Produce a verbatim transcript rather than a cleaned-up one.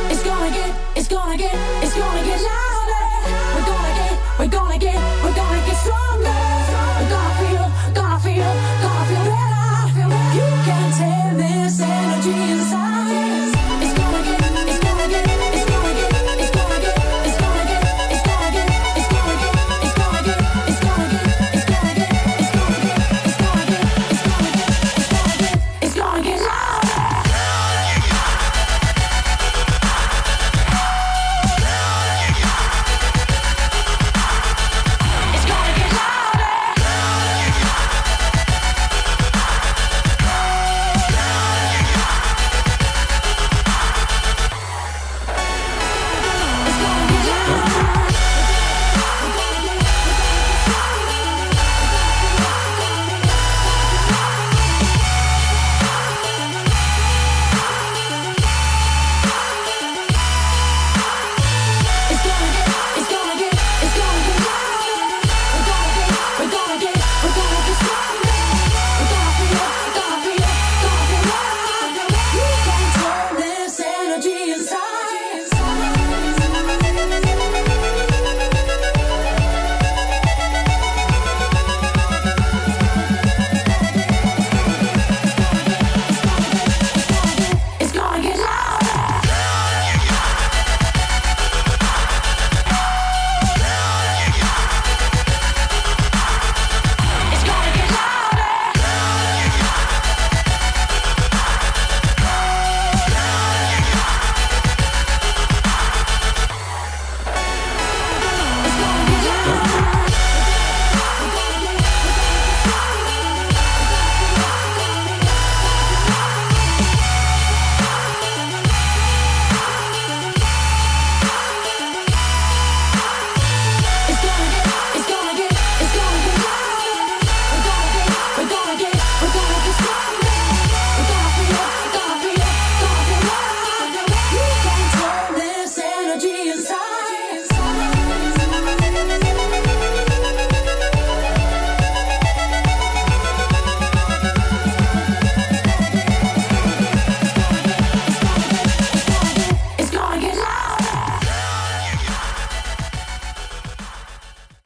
it's gonna get, it's gonna get, it's gonna get louder. We're gonna get, we're gonna get, we're gonna get stronger. We're gonna feel, gonna feel, gonna feel better. You can tell this energy inside. It's gonna get, it's gonna get, it's gonna get, it's gonna get, it's gonna get, it's gonna get, it's gonna get, it's gonna get, it's gonna get, it's gonna get, it's gonna get, it's gonna get, it's gonna get, it's gonna get, it's gonna get louder. It's gonna get louder. It's gonna get louder. It's gonna get, it's gonna get, it's gonna get louder. We're gonna get, we're gonna get, we're gonna get stronger. We're gonna feel, gonna feel, gonna feel better. You can tell this energy inside.